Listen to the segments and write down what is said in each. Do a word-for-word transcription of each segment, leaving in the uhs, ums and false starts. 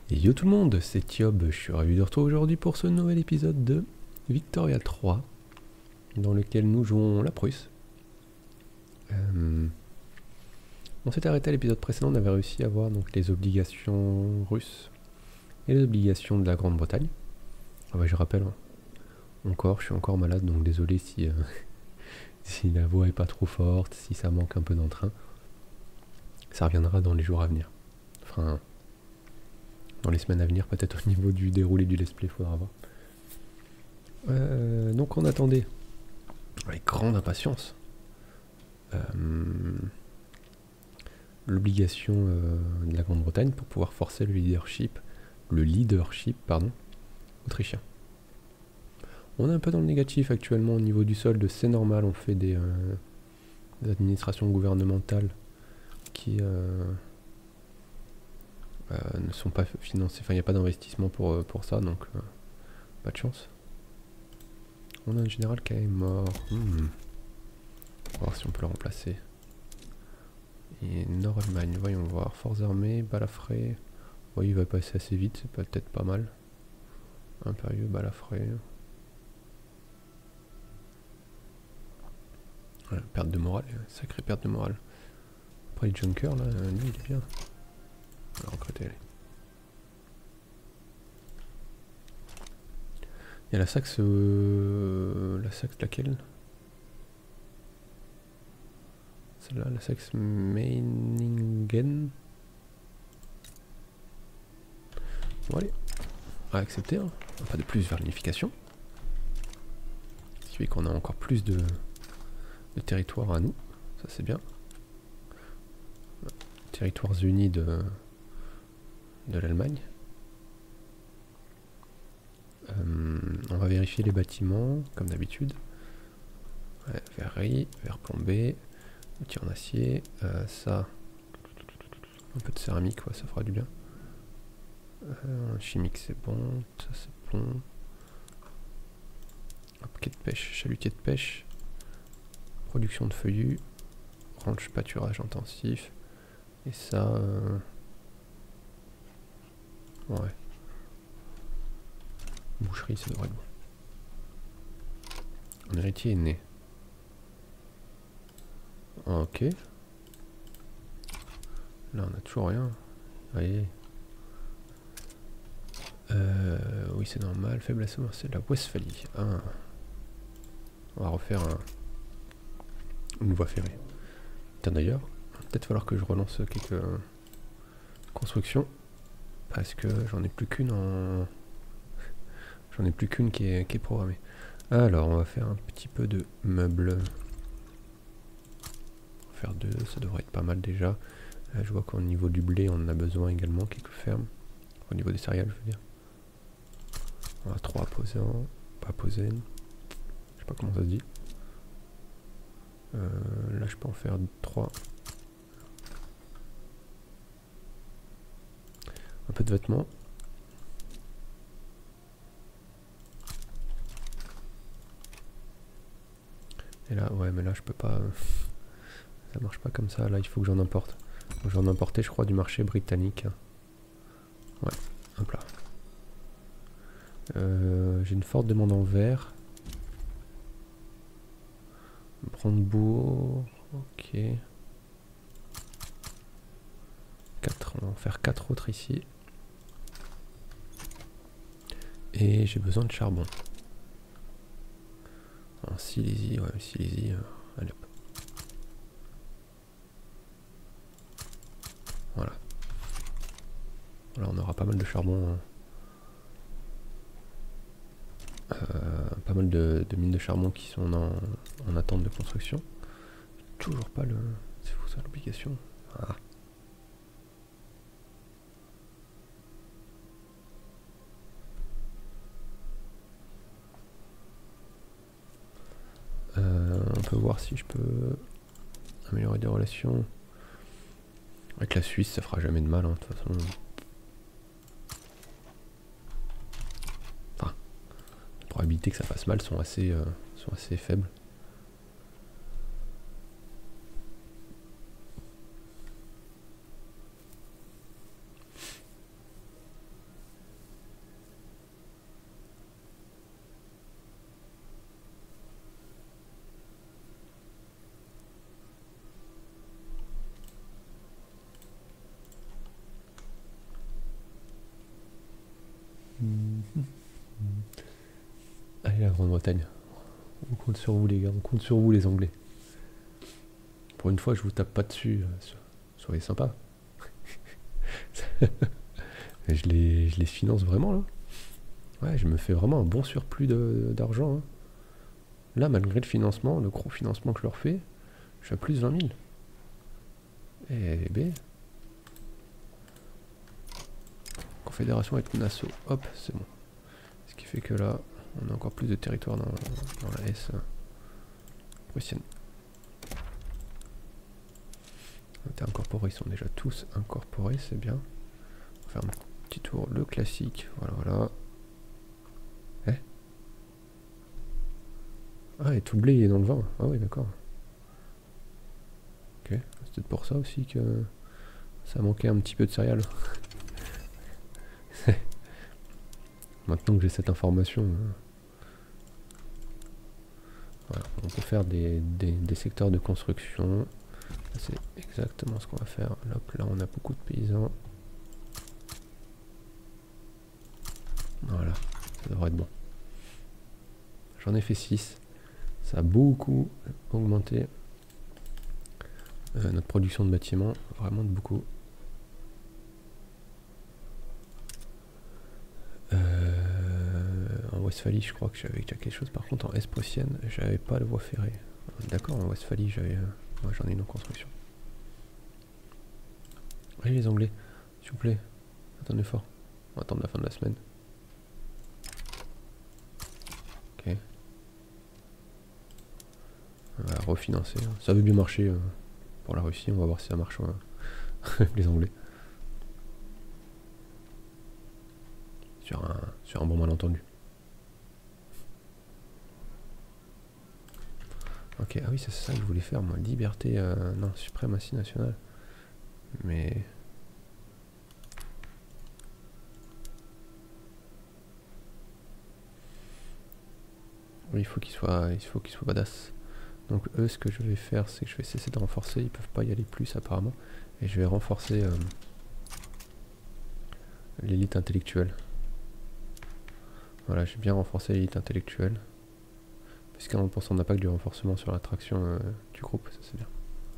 Et yo tout le monde, c'est Thiob, je suis ravi de retrouver aujourd'hui pour ce nouvel épisode de Victoria trois, dans lequel nous jouons la Prusse. Euh, on s'était arrêté à l'épisode précédent, on avait réussi à voir donc, les obligations russes et les obligations de la Grande-Bretagne. Ah ouais, je rappelle, encore, je suis encore malade, donc désolé si, euh, si la voix est pas trop forte, si ça manque un peu d'entrain. Ça reviendra dans les jours à venir. Enfin, dans les semaines à venir, peut-être au niveau du déroulé du let's play, faudra voir. Euh, donc on attendait avec grande impatience euh, l'obligation euh, de la Grande-Bretagne pour pouvoir forcer le leadership, le leadership pardon, autrichien. On est un peu dans le négatif actuellement au niveau du solde, c'est normal, on fait des, euh, des administrations gouvernementales qui euh, euh, ne sont pas financées, enfin il n'y a pas d'investissement pour, pour ça, donc euh, pas de chance. On a un général qui est mort. Hmm. On va voir si on peut le remplacer. Et Nord-Allemagne, voyons voir. Forces armées, Balafré. Oui, il va passer assez vite, c'est peut-être pas mal. Impérieux, Balafré. Ouais, perte de morale, sacrée perte de morale. Après les Junkers, là, lui, il est bien. On va recruter, allez. Il y a la Saxe... Euh, la Saxe laquelle? Celle-là, la Saxe Meiningen. Bon, allez. À accepter, hein. Pas de plus vers l'unification. Ce qui fait qu'on a encore plus de, de territoire à nous. Ça, c'est bien. Territoires unis de, de l'Allemagne. Euh, on va vérifier les bâtiments, comme d'habitude. Ouais, verrerie, verre plombé, outil en acier, euh, ça, un peu de céramique, ouais, ça fera du bien. Euh, chimique, c'est bon, ça c'est bon. Hop, quai de pêche, chalutier de pêche, production de feuillus, ranch pâturage intensif, et ça, euh, ouais, boucherie, ça devrait être bon. Un héritier est né. Ok. Là, on a toujours rien. Allez. Euh, oui, c'est normal. Faiblesse, c'est la Westphalie. Ah. On va refaire un, une voie ferrée. Tiens, d'ailleurs, peut-être falloir que je relance quelques euh, constructions. Parce que j'en ai plus qu'une en. J'en ai plus qu'une qui est, qui est programmée. Alors, on va faire un petit peu de meubles. On va faire deux, ça devrait être pas mal déjà. Là, je vois qu'au niveau du blé, on en a besoin également, quelques fermes. Au niveau des céréales, je veux dire. On a trois posants, pas posés. Je sais pas comment ça se dit. Euh, là, je peux en faire trois. Un peu de vêtements. Et là, ouais, mais là, je peux pas. Ça marche pas comme ça. Là, il faut que j'en importe. Donc, j'en importais, je crois, du marché britannique. Ouais, hop là. Euh, J'ai une forte demande en verre. Brandebourg. Ok. quatre, on va en faire quatre autres ici. Et j'ai besoin de charbon. En Silésie, ouais, Silésie. Euh, allez hop. Voilà. Là, on aura pas mal de charbon. Hein. Euh, pas mal de, de mines de charbon qui sont en, en attente de construction. Toujours pas le. C'est fou ça, l'obligation. Ah. Euh, on peut voir si je peux améliorer des relations. Avec la Suisse, ça fera jamais de mal, hein, de toute façon. Enfin, les probabilités que ça fasse mal sont assez, euh, sont assez faibles. la Grande-Bretagne. On compte sur vous les gars, on compte sur vous les Anglais. Pour une fois je vous tape pas dessus, euh, soyez sympa. je, les, je les finance vraiment là. Ouais, je me fais vraiment un bon surplus d'argent. Hein. Là, malgré le financement, le gros financement que je leur fais, je suis à plus de vingt mille. Et B. Confédération avec Nassau. Hop, c'est bon. Ce qui fait que là, on a encore plus de territoire dans, dans la S prussienne. Les incorporés, ils sont déjà tous incorporés, c'est bien. On va faire un petit tour, le classique. Voilà, voilà. Eh Ah, et tout le blé est dans le vin. Ah oui, d'accord. Ok, c'est peut-être pour ça aussi que ça manquait un petit peu de céréales. Maintenant que j'ai cette information, euh, voilà, on peut faire des, des, des secteurs de construction. C'est exactement ce qu'on va faire. Hop, là, on a beaucoup de paysans. Voilà, ça devrait être bon. J'en ai fait six. Ça a beaucoup augmenté euh, notre production de bâtiments. Vraiment de beaucoup. Euh, en Westphalie, je crois que j'avais déjà quelque chose. Par contre, en Est prussienne, j'avais pas de voie ferrée. D'accord, en Westphalie, j'avais. Euh, moi, j'en ai une en construction. Allez, les Anglais, s'il vous plaît, attendez fort. On va attendre la fin de la semaine. Ok. On va refinancer. Ça veut bien marcher euh, pour la Russie. On va voir si ça marche euh, les Anglais. Sur un, sur un bon malentendu. Ok, ah oui, c'est ça que je voulais faire, moi. Liberté, euh, non, suprématie nationale. Mais... oui, il faut qu'il soit, il faut qu'il soit badass. Donc eux, ce que je vais faire, c'est que je vais cesser de renforcer. Ils peuvent pas y aller plus, apparemment. Et je vais renforcer euh, l'élite intellectuelle. Voilà, j'ai bien renforcé l'élite intellectuelle. Plus quarante pour cent d'impact du renforcement sur l'attraction euh, du groupe, ça c'est bien.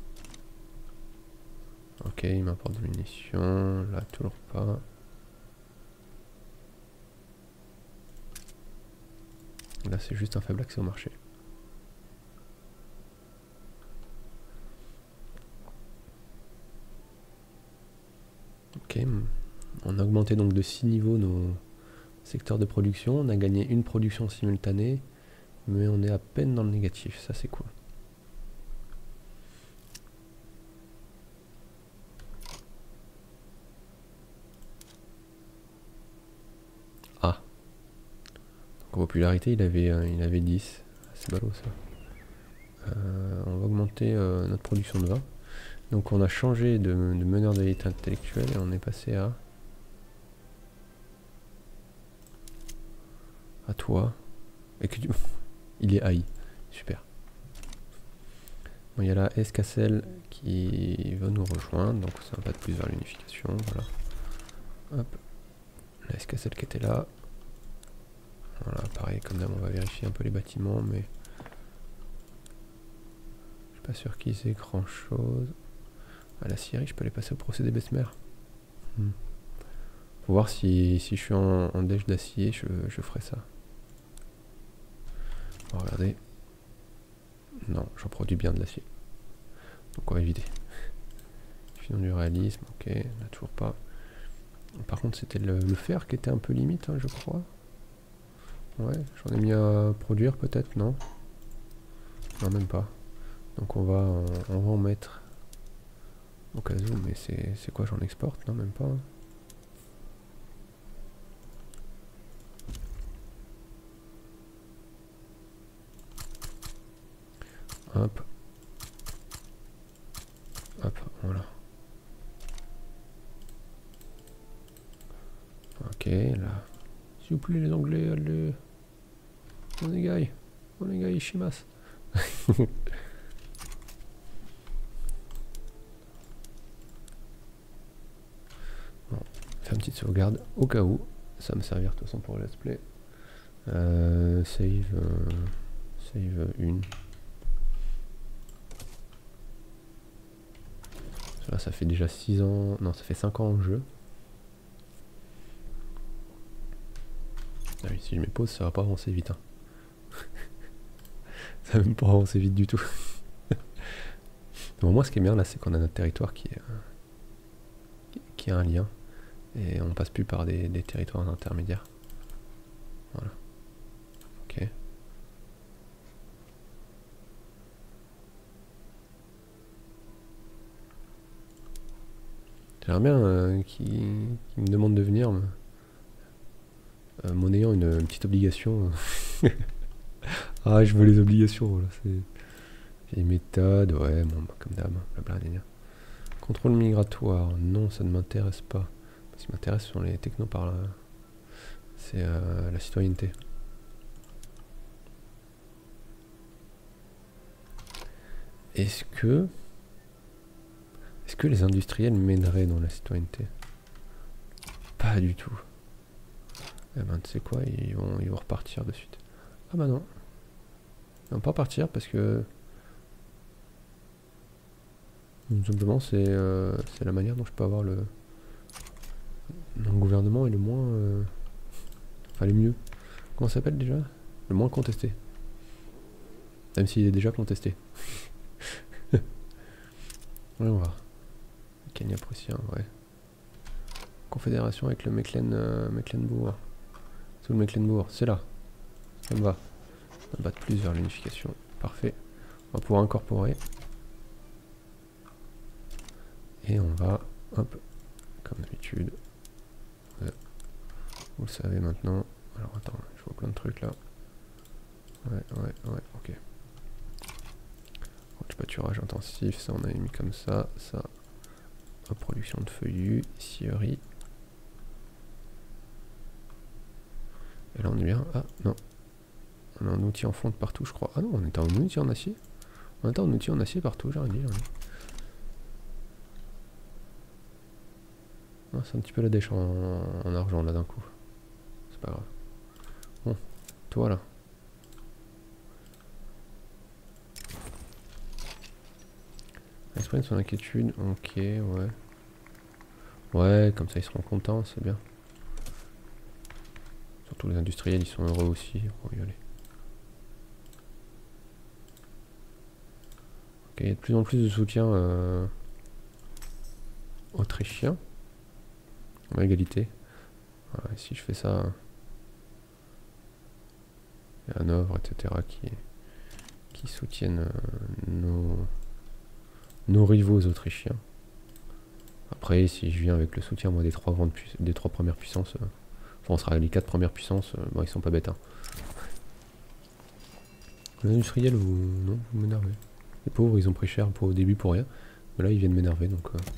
Ok, il m'apporte des munitions, là toujours pas. Là c'est juste un faible accès au marché. Ok, on a augmenté donc de six niveaux nos secteurs de production, on a gagné une production simultanée, mais on est à peine dans le négatif, ça c'est cool. Ah. Donc en popularité il avait, euh, il avait dix, c'est ballot ça. Euh, on va augmenter euh, notre production de vin. Donc on a changé de, de meneur d'élite intellectuelle et on est passé à... à toi. Et que tu... il est haï. Super. Bon, il y a la S Cassel qui va nous rejoindre, donc c'est un pas de plus vers l'unification. Voilà. Hop. La S Cassel qui était là. Voilà, pareil, comme d'hab, on va vérifier un peu les bâtiments, mais je suis pas sûr qu'ils aient grand chose. À la Syrie, je peux aller passer au procédé Bessemer. Hmm. Faut voir si, si je suis en, en déj d'acier, je, je ferai ça. On va regarder. Non, j'en produis bien de l'acier. Donc on va éviter. Finon du réalisme, ok, on n'a toujours pas. Par contre, c'était le, le fer qui était un peu limite, hein, je crois. Ouais, j'en ai mis à produire peut-être, non? Non, même pas. Donc on va, on va en mettre au cas où, mais c'est quoi, j'en exporte? Non, même pas. Hein. Hop. Hop, voilà. Ok, là. S'il vous plaît, les Anglais, allez. On est gay. On est gay, Shimas. Bon, faire une petite sauvegarde au cas où. Ça va me servir de toute façon pour le let's play. Euh, save, euh, save une. Là, ça fait déjà six ans. Non, ça fait cinq ans en jeu. Ah oui, si je mets pause, ça va pas avancer vite. Hein. Ça va même pas avancer vite du tout. Bon, moi, ce qui est bien là, c'est qu'on a notre territoire qui, est, euh, qui a un lien. Et on passe plus par des, des territoires intermédiaires. Voilà. Ok. J'aimerais bien euh, qu'il qu me demande de venir, mais, euh, monnayant une, une petite obligation. Ah, je veux les obligations, voilà. C'est vieille méthode, ouais, bon, bah, comme d'hab, blablabla. Contrôle migratoire, non, ça ne m'intéresse pas. Ce qui m'intéresse, ce sont les technos par là. C'est euh, la citoyenneté. Est-ce que... Est-ce que les industriels m'aideraient dans la citoyenneté? Pas du tout. Eh ben, tu sais quoi, ils vont, ils vont repartir de suite. Ah bah non. Ils vont pas partir parce que... Tout simplement, c'est euh, c'est la manière dont je peux avoir le... Mon gouvernement est le moins... Euh, enfin, le mieux. Comment ça s'appelle déjà? Le moins contesté. Même s'il est déjà contesté. Voyons voir. Kenya prussien, ouais. Confédération avec le Mecklen, euh, Mecklenbourg. C'est où le Mecklenbourg? C'est là. Ça me va. On va battre plus vers l'unification. Parfait. On va pouvoir incorporer. Et on va, hop, comme d'habitude. Ouais. Vous le savez maintenant. Alors attends, je vois plein de trucs là. Ouais, ouais, ouais, ok. Pâturage intensif, ça on avait mis comme ça, ça. Hop, production de feuillus, scierie. Et là on est bien. Ah non. On a un outil en fonte partout, je crois. Ah non, on est en outil en acier. On est en outil en acier partout, j'ai rien dit. Ah, c'est un petit peu la dèche en, en argent là d'un coup. C'est pas grave. Bon, toi là. Exprime son inquiétude, ok, ouais. Ouais, comme ça ils seront contents, c'est bien. Surtout les industriels, ils sont heureux aussi. Oh, y aller. Ok, il y a de plus en plus de soutien euh, autrichien. À égalité. Voilà, si je fais ça, il y a Hanovre, et cetera qui, qui soutiennent euh, nos, nos rivaux autrichiens. Après, si je viens avec le soutien moi, des, trois grandes des trois premières puissances, euh, enfin on sera les quatre premières puissances, euh, bon ils sont pas bêtes. Hein. Les industriels, vous, non, vous m'énervez. Les pauvres, ils ont pris cher pour, au début pour rien. Mais là, ils viennent m'énerver, donc... Euh...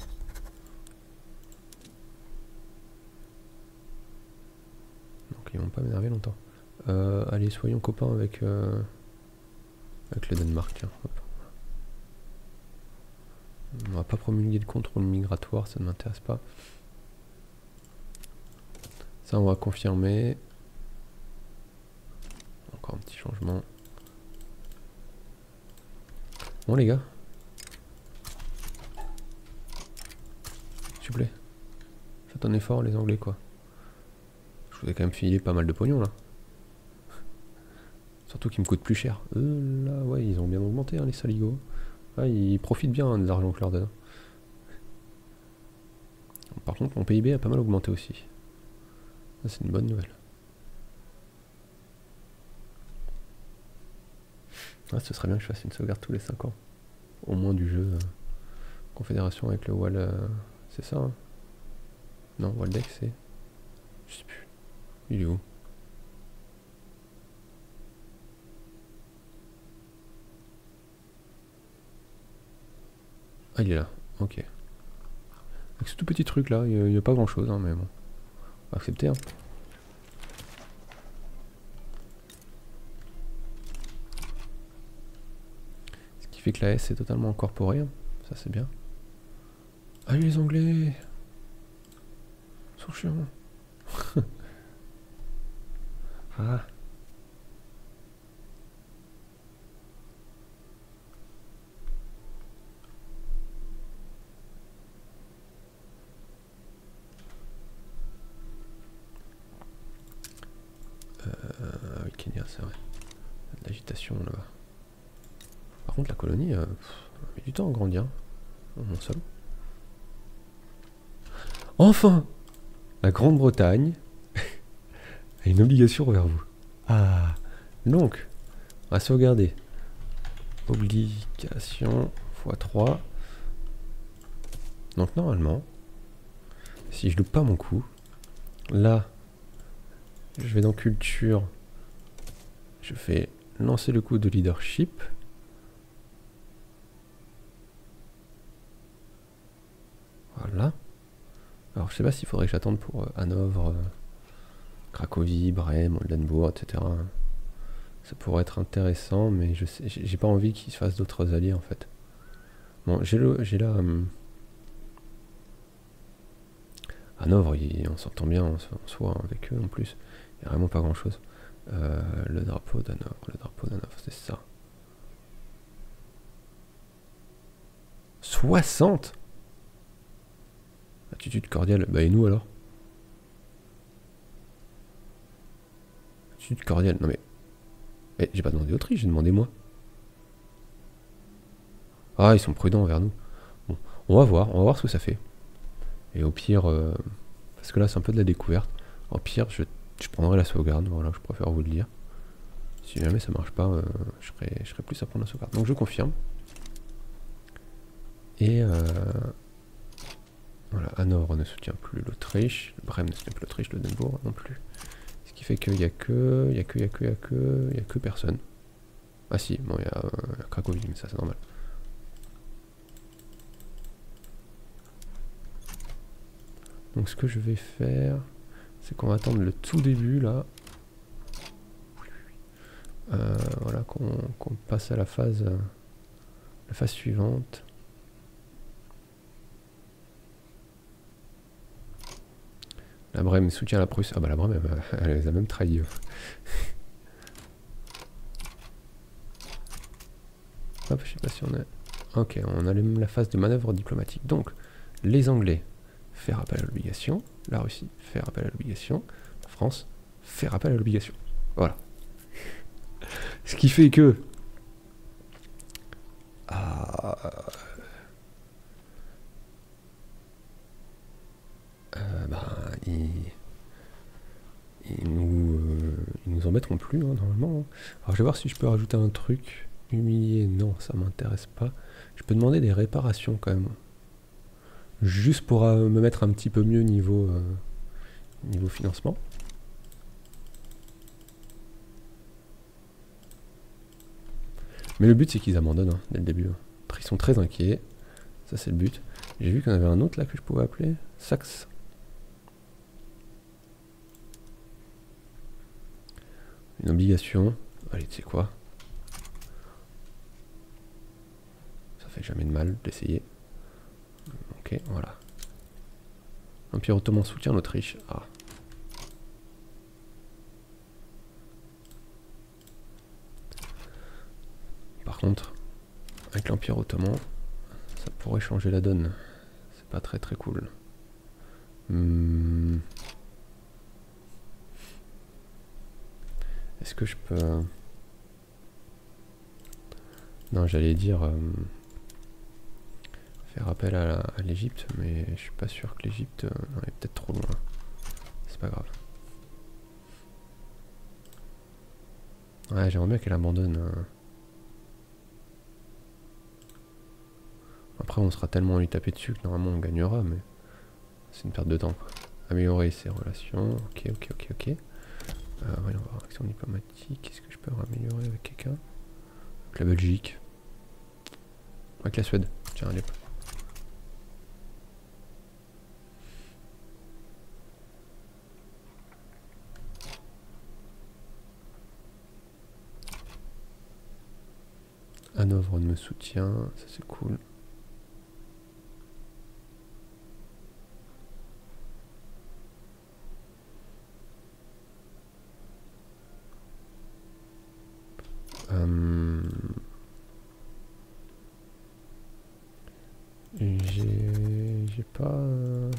Donc ils vont pas m'énerver longtemps. Euh, allez, soyons copains avec, euh, avec le Danemark. Tiens. Hop. On va pas promulguer de contrôle migratoire, ça ne m'intéresse pas. Ça, on va confirmer. Encore un petit changement. Bon, les gars. S'il vous plaît. Faites un effort, les Anglais, quoi. Je vous ai quand même filé pas mal de pognon, là. Surtout qu'ils me coûtent plus cher. Eux, là, ouais, ils ont bien augmenté, hein, les saligots. Ah, ils profitent bien hein, des argent que leur donne. Par contre, mon P I B a pas mal augmenté aussi. C'est une bonne nouvelle. Ah, ce serait bien que je fasse une sauvegarde tous les cinq ans. Au moins du jeu. Euh, confédération avec le Wall... Euh, c'est ça, hein? Non, Waldeck, c'est... Je sais plus. Il est où? Ah, il est là. Ok. Avec ce tout petit truc là, il n'y a, a pas grand chose, hein, mais bon. On va accepter, hein. Ce qui fait que la S est totalement incorporée. Hein. Ça, c'est bien. Ah, les Anglais sont chiants. Ah. Kenya, c'est vrai. Il y a de l'agitation là-bas. Par contre, la colonie, euh, pff, a mis du temps à grandir. Mon seul. Enfin, la Grande-Bretagne a une obligation envers vous. Ah, donc, on va sauvegarder. Obligation fois trois. Donc normalement, si je loupe pas mon coup, là, je vais dans culture, je fais lancer le coup de leadership. Voilà. Alors je sais pas s'il faudrait que j'attende pour euh, Hanovre, euh, Cracovie, Brême, Oldenbourg, et cetera. Ça pourrait être intéressant, mais je sais, j'ai pas envie qu'il se fasse d'autres alliés en fait. Bon, j'ai le, j'ai là. Hum, Hanovre, il, on s'entend bien en, en soi hein, avec eux en plus. Il n'y a vraiment pas grand chose. Euh, le drapeau d'Hanovre, le drapeau d'Hanovre, c'est ça. soixante. Attitude cordiale. Bah et nous alors? Attitude cordiale. Non mais. Eh, j'ai pas demandé Autriche, j'ai demandé moi. Ah, ils sont prudents envers nous. Bon, on va voir, on va voir ce que ça fait. Et au pire, euh, parce que là c'est un peu de la découverte. Au pire, je, je prendrai la sauvegarde. Voilà, je préfère vous le dire. Si jamais ça marche pas, euh, je, serai, je serai plus à prendre la sauvegarde. Donc je confirme. Et euh, voilà, Hanovre ne soutient plus l'Autriche. Brême ne soutient plus l'Autriche, le Denbourg non plus. Ce qui fait qu'il n'y a que, il y a que, il y a que, il y a que, il y a que personne. Ah si, bon, il y a, euh, il y a Cracovie, mais ça c'est normal. Donc ce que je vais faire, c'est qu'on va attendre le tout début là. Euh, voilà, qu'on qu'on passe à la phase, euh, la phase suivante. La Brême soutient la Prusse. Ah bah la Brême, elle, elle les a même trahis. Hop, je sais pas si on a... Ok, on a la phase de manœuvre diplomatique. Donc, les Anglais, faire appel à l'obligation. La Russie, faire appel à l'obligation. La France, faire appel à l'obligation. Voilà. Ce qui fait que... Ah... Euh, ben, ils... Ils nous, euh, ils nous embêteront plus, hein, normalement. Alors, je vais voir si je peux rajouter un truc. Humilier, non, ça m'intéresse pas. Je peux demander des réparations, quand même. Juste pour euh, me mettre un petit peu mieux niveau, euh, niveau financement. Mais le but, c'est qu'ils abandonnent, hein, dès le début. Après, ils sont très inquiets. Ça, c'est le but. J'ai vu qu'il y en avait un autre, là, que je pouvais appeler. Saxe. Une obligation. Allez, tu sais quoi? Ça fait jamais de mal d'essayer. Ok, voilà. L'Empire ottoman soutient l'Autriche. Ah. Par contre, avec l'Empire ottoman, ça pourrait changer la donne. C'est pas très très cool. Hum. Est-ce que je peux... Non, j'allais dire... Euh, faire appel à, à l'Égypte, mais je suis pas sûr que l'Égypte euh, non, est peut-être trop loin. C'est pas grave. Ouais, j'aimerais bien qu'elle abandonne. Euh... Après, on sera tellement à lui taper dessus que normalement on gagnera, mais c'est une perte de temps, quoi. Améliorer ses relations. Ok, ok, ok, ok. Euh, voyons voir, action diplomatique. Qu'est-ce que je peux améliorer avec quelqu'un? Avec la Belgique. Avec la Suède. Tiens, allez. Hanovre me soutient, ça c'est cool. Euh, j'ai j'ai pas euh,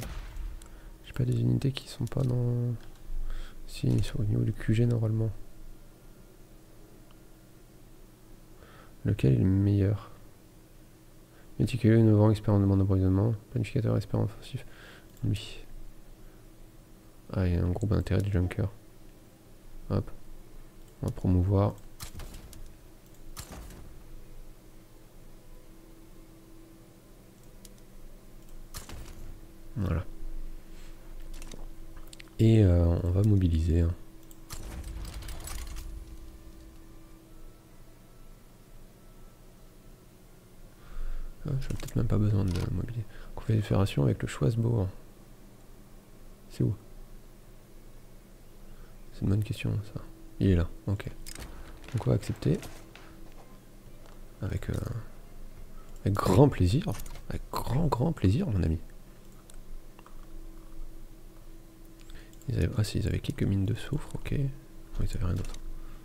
j'ai pas des unités qui sont pas dans... Si, ils sont au niveau du Q G normalement. Lequel est le meilleur? Méticuleux, innovant, expert en demande d'approvisionnement, planificateur, expert en offensif. Lui. Ah, il y a un groupe d'intérêt du junker. Hop. On va promouvoir. Voilà. Et euh, on va mobiliser. Hein. Ah, j'ai peut-être même pas besoin de mobiliser. Confédération avec le Choisebourg. C'est où? C'est une bonne question ça. Il est là, ok. Donc on va accepter. Avec, euh, avec grand plaisir. Avec grand grand plaisir mon ami. Ils avaient, ah si, ils avaient quelques mines de soufre, ok. Non, ils avaient rien d'autre.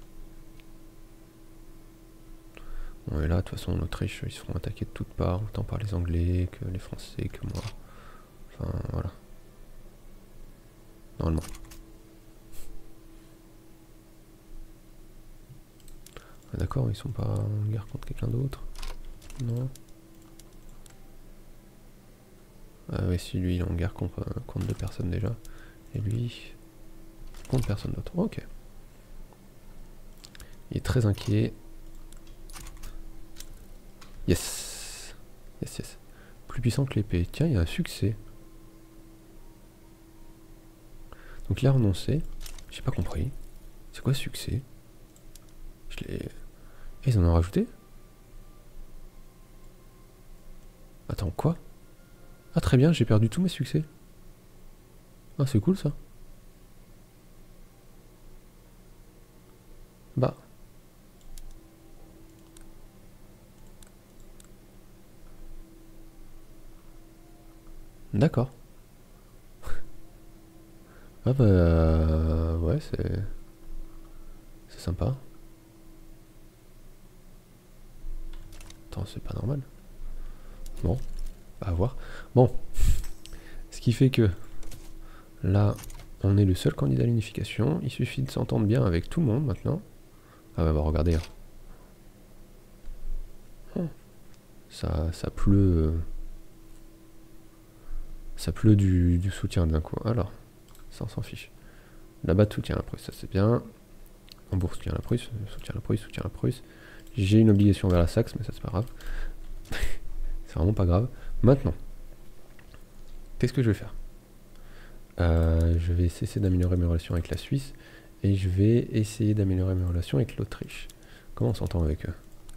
Bon et là, de toute façon, l'Autriche, ils se feront attaquer de toutes parts, autant par les Anglais que les Français, que moi. Enfin, voilà. Normalement. Ah, d'accord, ils sont pas en guerre contre quelqu'un d'autre. Non. Ah oui, si lui, il est en guerre contre, contre deux personnes déjà. Et lui, contre personne d'autre. Ok. Il est très inquiet. Yes. Yes, yes. Plus puissant que l'épée. Tiens, il y a un succès. Donc il a renoncé. J'ai pas compris. C'est quoi ce succès? Je l'ai... Et ils en ont rajouté? Attends, quoi? Ah très bien, j'ai perdu tous mes succès. Ah c'est cool ça. Bah. D'accord. Ah bah... Euh, ouais, c'est... C'est sympa. Attends, c'est pas normal. Bon, à voir. Bon. Ce qui fait que... Là, on est le seul candidat à l'unification. Il suffit de s'entendre bien avec tout le monde maintenant. Ah bah, bah regardez. Hein. Ça, ça pleut... Ça pleut du, du soutien d'un coup. Alors, ça on s'en fiche. Là-bas, soutien à la Prusse, ça c'est bien. Hambourg, soutien à la Prusse, soutien à la Prusse, soutien à la Prusse. J'ai une obligation vers la Saxe, mais ça c'est pas grave. C'est vraiment pas grave. Maintenant, qu'est-ce que je vais faire? euh, Je vais cesser d'améliorer mes relations avec la Suisse et je vais essayer d'améliorer mes relations avec l'Autriche. Comment on s'entend avec eux?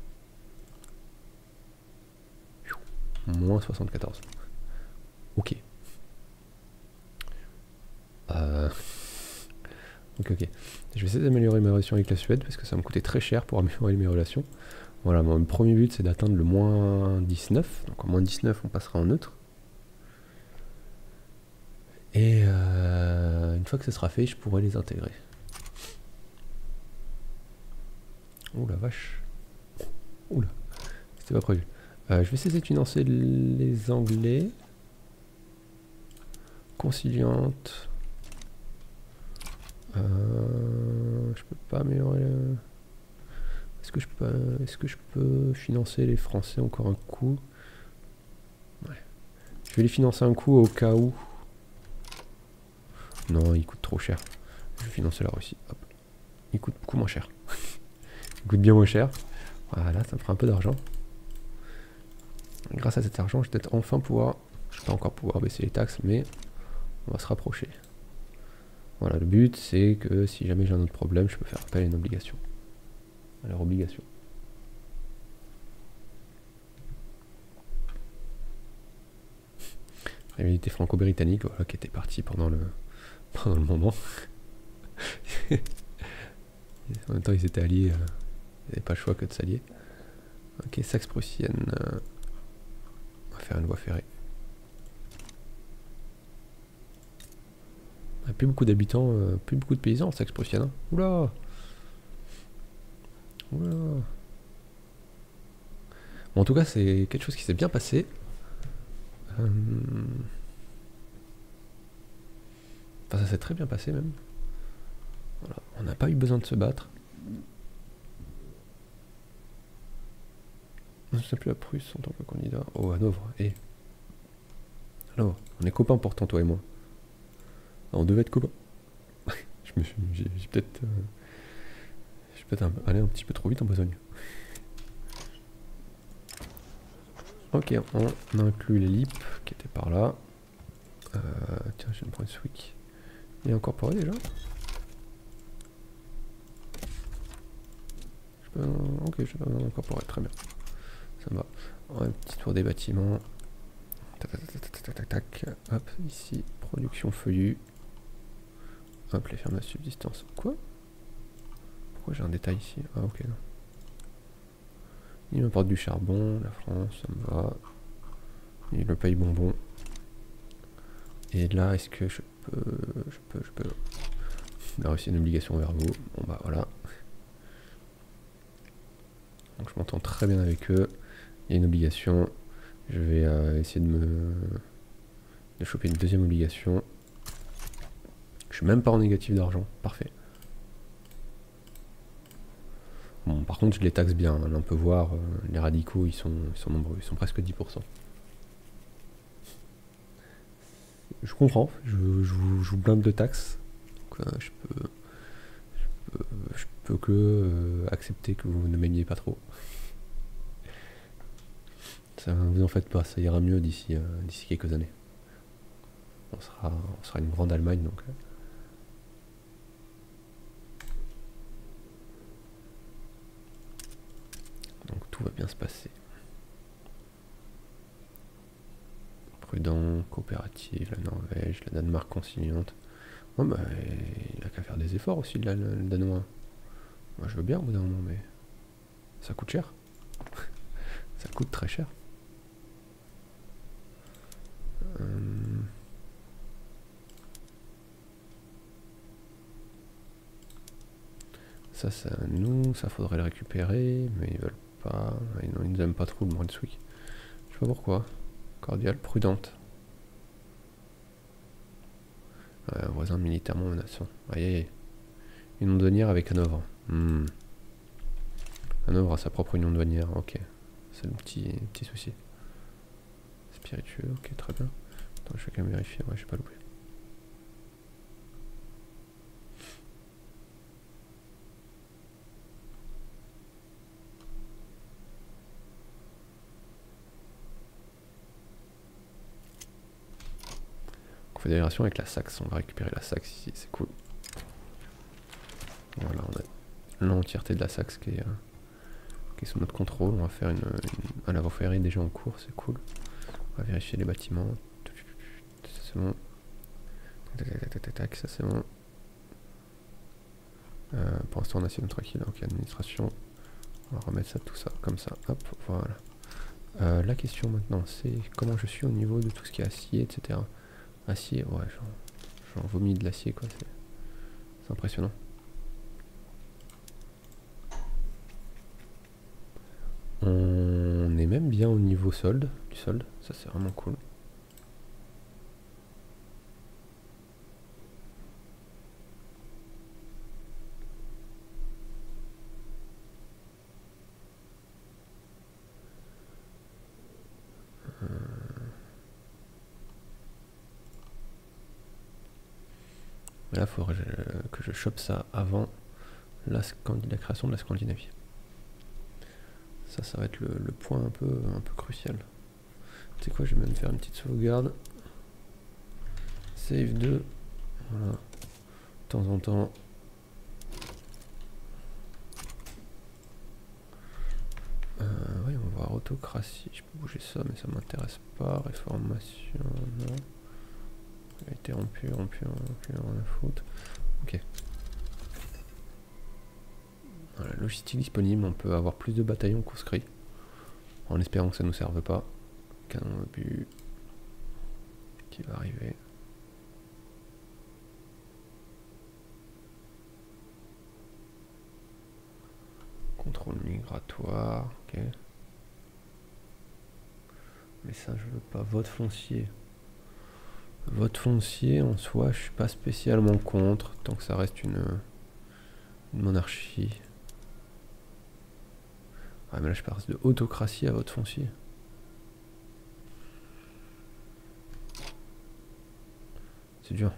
Moins soixante-quatorze. Ok. Euh... Ok, ok. Je vais essayer d'améliorer mes relations avec la Suède parce que ça me coûtait très cher pour améliorer mes relations. Voilà, mon premier but c'est d'atteindre le moins dix-neuf. Donc en moins dix-neuf on passera en neutre. Et euh, une fois que ce sera fait, je pourrai les intégrer. Oh la vache. Oula, c'était pas prévu. Euh, je vais essayer de financer les Anglais. Conciliante. Euh, je peux pas améliorer... Le... Est-ce que je peux, est-ce que je peux financer les Français encore un coup? Ouais. Je vais les financer un coup au cas où. Non, il coûte trop cher. Je vais financer la Russie. Hop. Il coûte beaucoup moins cher. Il coûte bien moins cher. Voilà, ça me fera un peu d'argent. Grâce à cet argent, je vais peut-être enfin pouvoir... Je vais pas encore pouvoir baisser les taxes, mais on va se rapprocher. Voilà, le but, c'est que si jamais j'ai un autre problème, je peux faire appel à une obligation. À leur obligation. La rivalité franco-britannique, voilà, qui était partie pendant le, pendant le moment. En même temps, ils étaient alliés. Euh, ils n'avaient pas le choix que de s'allier. Ok, Saxe-Prussienne. Euh, on va faire une voie ferrée. Ah, plus beaucoup d'habitants, euh, plus beaucoup de paysans en Saxe-Prussienne. Hein. Oula Oula Bon, en tout cas, c'est quelque chose qui s'est bien passé. Euh... Enfin, ça s'est très bien passé même. Voilà. On n'a pas eu besoin de se battre. On ne sait plus la Prusse en tant que candidat. Oh, Hanovre, et. Alors, on est copains pourtant, toi et moi. Ah, on devait être copains. je me suis. J'ai peut-être. Euh, j'ai peut-être allé un petit peu trop vite en besogne. Ok, on inclut les lips qui étaient par là. Euh, tiens, je vais me prendre ce week. Il est incorporé déjà. Je peux. Ok, je peux incorporer, très bien. Ça me va. Un petit tour des bâtiments. Tac, tac, tac, tac, tac, tac, tac. Hop, ici, production feuillue. Hop, les fermes à subsistance. Quoi? Pourquoi j'ai un détail ici? Ah, ok, non. Il m'apporte du charbon, la France, ça me va. Il me paye bonbon. Et là, est-ce que je peux... Je peux, je peux... Là aussi, une obligation envers vous. Bon, bah voilà. Donc, je m'entends très bien avec eux. Il y a une obligation. Je vais euh, essayer de me... de choper une deuxième obligation. Je suis même pas en négatif d'argent. Parfait. Bon, par contre, je les taxe bien. Là, on peut voir, euh, les radicaux, ils sont, ils sont nombreux. Ils sont presque dix pour cent. Je comprends. Je, je, vous, je vous blinde de taxes. Donc, euh, je peux... Je peux, je peux que euh, accepter que vous ne m'aimiez pas trop. Ça, vous en faites pas. Ça ira mieux d'ici euh, d'ici quelques années. On sera, on sera une grande Allemagne, donc... Euh, Donc tout va bien se passer. Prudent, coopérative, la Norvège, la Danemark conciliante. Ouais, bah, il a qu'à faire des efforts aussi, le, le, le Danois. Moi je veux bien au bout d'un moment, mais ça coûte cher. Ça coûte très cher. Hum. Ça, ça, nous, ça faudrait le récupérer, mais ils veulent pas. Ils, non, ils nous aiment pas trop le Brunswick. Je sais pas pourquoi. Cordiale, prudente. Ouais, un voisin militairement menaçant. Aïe aïe aïe. Union douanière avec Hanovre. Hmm. Hanovre a sa propre union douanière, ok. C'est le petit, petit souci. Spiritueux, ok, très bien. Attends, je vais quand même vérifier, ouais, j'ai pas loupé. Confédération avec la Saxe, on va récupérer la Saxe ici, c'est cool. Voilà, on a l'entièreté de la Saxe qui est, euh, qui est sous notre contrôle. On va faire une, une un lavo-ferry déjà en cours, c'est cool. On va vérifier les bâtiments. Ça c'est bon. Tac tac tac tac tac, ça c'est bon. Euh, pour l'instant on a sinon tranquille, ok, administration. On va remettre ça, tout ça, comme ça, hop, voilà. Euh, la question maintenant, c'est comment je suis au niveau de tout ce qui est acier, et cetera. Acier, ouais, j'en vomis de l'acier, quoi, c'est impressionnant. On est même bien au niveau solde, du solde, ça c'est vraiment cool. Euh... Là, il faudrait que je chope ça avant la, la création de la Scandinavie. Ça, ça va être le, le point un peu, un peu crucial. Tu sais quoi, je vais même faire une petite sauvegarde. Save deux. Voilà. De temps en temps. Euh, oui, on va voir autocratie. Je peux bouger ça, mais ça m'intéresse pas. Réformation, non. Il a été rompu, rompu, rompu, rien à foutre. Ok. Voilà, logistique disponible, on peut avoir plus de bataillons conscrits. En espérant que ça ne nous serve pas. Canon obus qui va arriver. Contrôle migratoire, ok. Mais ça je veux pas. Vote foncier. Vote foncier en soi je suis pas spécialement contre, tant que ça reste une, une monarchie. Ah mais là je passe de autocratie à vote foncier. C'est dur.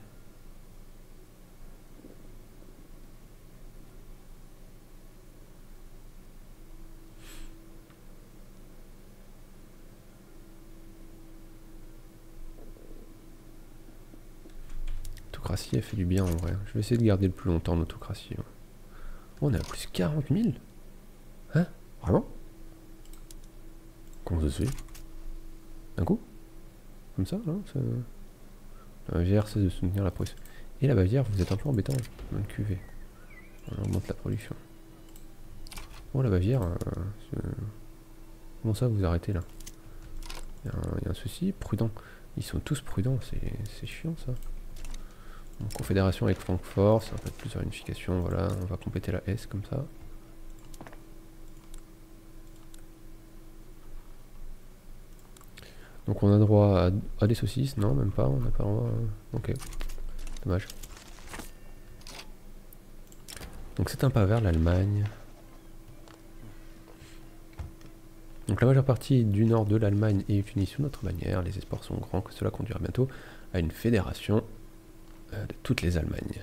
L'autocratie elle fait du bien en vrai. Je vais essayer de garder le plus longtemps l'autocratie. Oh, on est à plus de quarante mille. Hein? Vraiment? Comment ça se fait? D'un coup? Comme ça, là ça... La Bavière cesse de soutenir la Prusse. Et la Bavière, vous êtes un peu embêtant. Bonne cuvée. On augmente la production. Bon, la Bavière... Euh, comment ça, vous arrêtez là? Il y, y a un souci. Prudent. Ils sont tous prudents, c'est chiant ça. Bon, confédération avec Francfort, ça va être plusieurs unifications, voilà. On va compléter la S comme ça. Donc on a droit à, à des saucisses, non même pas, on n'a pas le droit. À... Ok, dommage. Donc c'est un pas vers l'Allemagne. Donc la majeure partie du nord de l'Allemagne est unie sous notre bannière. Les espoirs sont grands que cela conduira bientôt à une fédération euh, de toutes les Allemagnes.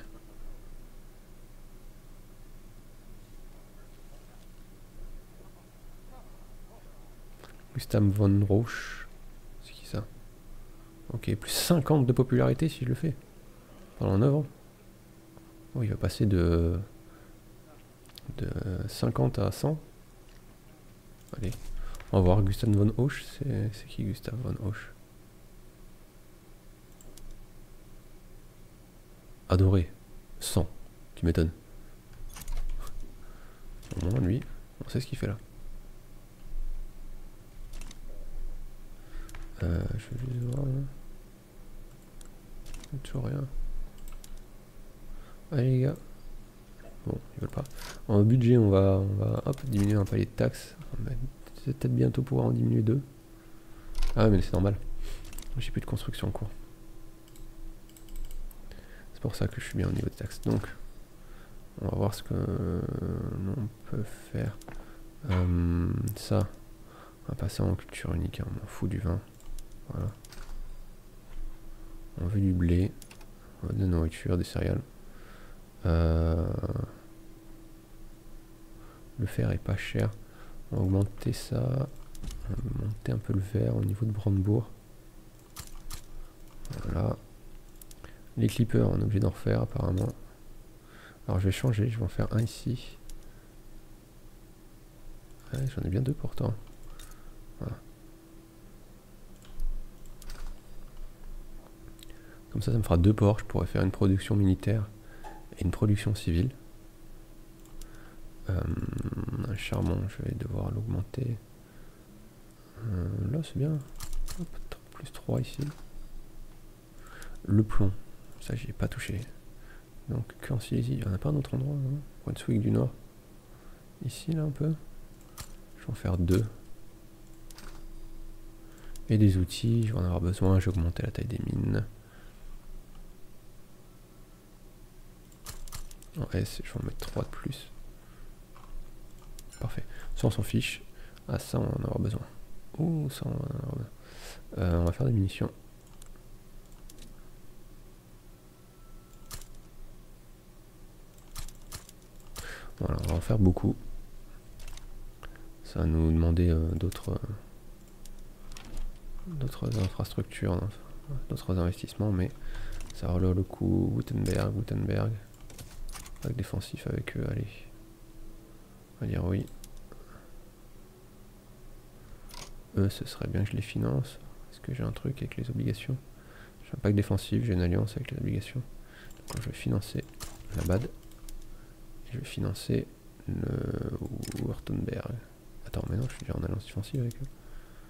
Gustav von Rauch. C'est qui ça? Ok, plus cinquante de popularité si je le fais. Pendant neuf ans. Oh, il va passer de, de cinquante à cent. Allez, on va voir Gustav von Rauch. C'est qui Gustav von Rauch? Adoré. cent. Tu m'étonnes. Au moins, lui, on sait ce qu'il fait là. Euh, je vais juste voir. Hein. Toujours rien. Allez les gars. Bon, ils veulent pas. En budget, on va, on va hop, diminuer un palier de taxes. C'est peut-être bientôt pouvoir en diminuer deux. Ah mais c'est normal. J'ai plus de construction en cours. C'est pour ça que je suis bien au niveau de taxes. Donc, on va voir ce que l'on peut faire. Euh, ça, on va passer en culture unique. Hein, on m'en fout du vin. Voilà. On veut du blé, on veut de la nourriture, des céréales. Euh, le fer est pas cher. On va augmenter ça. On va monter un peu le verre au niveau de Brandebourg. Voilà. Les clippers, on est obligé d'en refaire apparemment. Alors je vais changer, je vais en faire un ici. Ouais, j'en ai bien deux pourtant. Voilà. Comme ça, ça me fera deux ports. Je pourrais faire une production militaire et une production civile. Euh, un charbon, je vais devoir l'augmenter. Euh, là, c'est bien. Hop, plus trois ici. Le plomb, ça, j'y ai pas touché. Donc, que en Silésie, il n'y en a pas un autre endroit. Hein, Brunswick du Nord. Ici, là, un peu. Je vais en faire deux. Et des outils, je vais en avoir besoin. Je vais augmenter la taille des mines. En S, je vais en mettre trois de plus. Parfait. Ça, on s'en fiche. Ah, ça, on va en avoir besoin. Ouh, ça, on va en avoir besoin. Euh, on va faire des munitions. Voilà, on va en faire beaucoup. Ça va nous demander euh, d'autres euh, d'autres infrastructures, hein, d'autres investissements, mais ça relève le coup. Wittenberg, Wittenberg. Avec défensif avec eux, allez. On va dire oui. Eux, ce serait bien que je les finance. Est-ce que j'ai un truc avec les obligations? J'ai un pack défensif, j'ai une alliance avec les obligations. Donc je vais financer la B A D. Et je vais financer le Wurtemberg. Attends, mais non, je suis déjà en alliance défensive avec eux.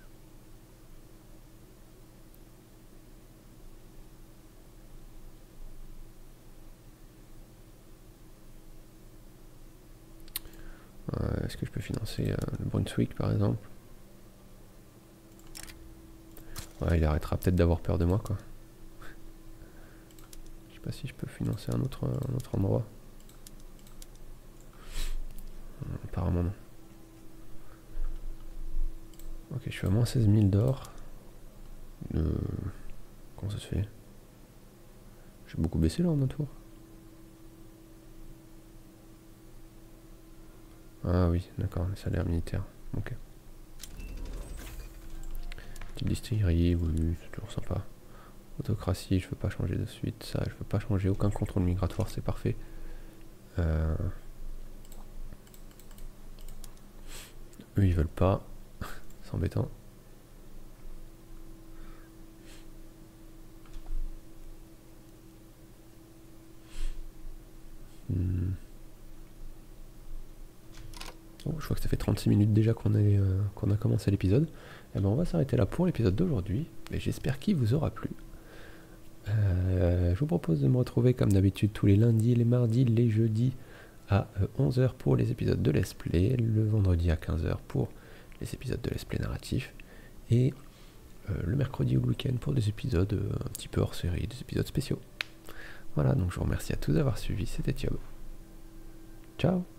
Euh, Est-ce que je peux financer euh, le Brunswick par exemple? Ouais, il arrêtera peut-être d'avoir peur de moi, quoi. Je sais pas si je peux financer un autre, un autre endroit. Apparemment non. Ok, je suis à moins seize mille d'or. Euh... Comment ça se fait? J'ai beaucoup baissé là en un tour. Ah oui, d'accord, les salaires militaires. Ok. Petite distillerie, oui, c'est toujours sympa. Autocratie, je veux pas changer de suite. Ça, je veux pas changer. Aucun contrôle migratoire, c'est parfait. Euh... Eux, ils veulent pas. C'est embêtant. Hmm. Oh, je vois que ça fait trente-six minutes déjà qu'on euh, qu'on a commencé l'épisode. Eh ben, on va s'arrêter là pour l'épisode d'aujourd'hui. Mais j'espère qu'il vous aura plu. Euh, je vous propose de me retrouver comme d'habitude tous les lundis, les mardis, les jeudis à onze heures pour les épisodes de Let's Play, le vendredi à quinze heures pour les épisodes de Let's Play narratif, et euh, le mercredi ou le week-end pour des épisodes euh, un petit peu hors série, des épisodes spéciaux. Voilà, donc je vous remercie à tous d'avoir suivi, c'était Thiob. Ciao.